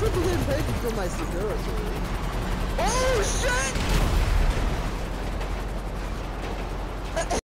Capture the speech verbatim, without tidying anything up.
to be getting paid to kill my security. Oh shit!